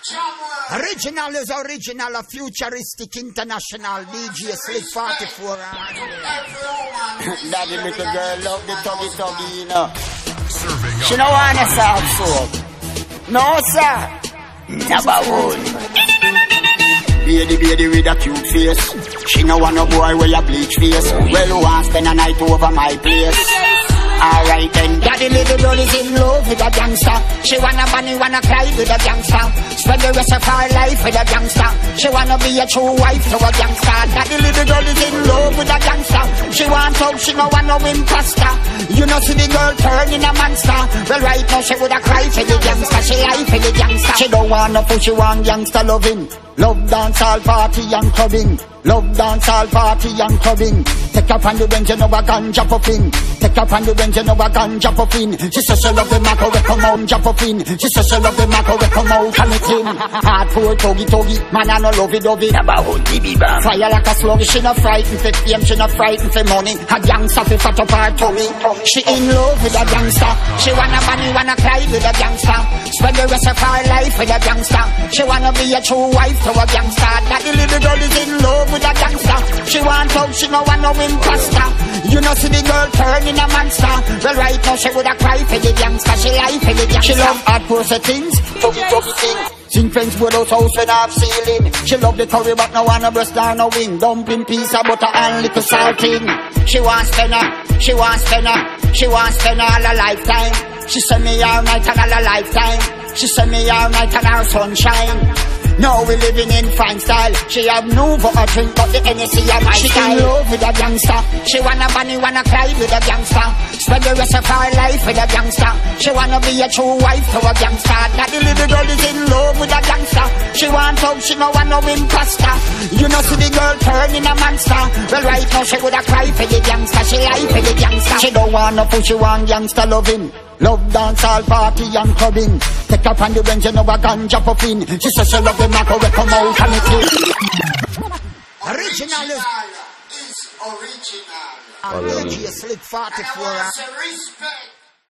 Original is original, a futuristic international DJ Slick 44. Daddy little girl love the tuggy, you know. She no wanna soft soap. No sir. Number one. Baby with a cute face. She no want no boy with a bleach face. Well, who wants spend a night over my place? Alright then, daddy little girl is in love with a gangster. She wanna bunny, wanna cry with a gangster. Spend the rest of her life with a gangster. She wanna be a true wife to a gangster. Daddy little girl is in love with a gangster. She want out, she no want no imposter. You know see the girl turning a monster. Well right now she woulda cry for the gangster. She lie for the gangster. She don't want no fool, she want gangster loving. Love dance all party and clubbing. Love dance all party and clubbing. Take up on the bench, you know a ganja puffin. Take up on the bench, you know a ganja puffin. She says she love the macro, we come out, jump puffin. She says she love the macro, we come out, come it in. Hardcore, tuggy, man I no lovey-dovey. About baby bam. Fire like a slug, she no frightened for fame, she no frightened for money. A gangster fi fat up her tummy. She in love with a gangster. She wanna money, wanna cry with a gangster. Spend the rest of her life with a gangster. She wanna be a true wife to a gangster. That the little girl is in love with a gangster. She want out, she no want no imposter. You know see the girl turning a monster. Well right now she woulda cry for the gangster. She lie for the gangster. She love hardcore settings, tuggy things. Sing friends with us house when half ceiling. She love the curry but no want no breast nor no wing. Dumpling piece of butter and little salting. She want spinner, she want spinner. She want spinner all a lifetime. She send me all night and all a lifetime. She send me all night and our sunshine. Now we living in fine style. She have no for a drink, but the Hennessy and my style. She in love with a gangster. She wanna bunny, wanna cry with a gangster. Spend the rest of her life with a gangster. She wanna be a true wife to a gangster. That the little girl is in love with a gangster. She want out, she no want no imposter. You know see the girl turning a monster. Well right now she woulda cry for the gangster. She lie for the gangster. She don't want no fool, she want gangster loving. Love dance all party and clubbing. Take up on the bench, you know a ganja puffin. She says she love the macro, we come out and it is. Original is original. DJ Slick 44. Respect.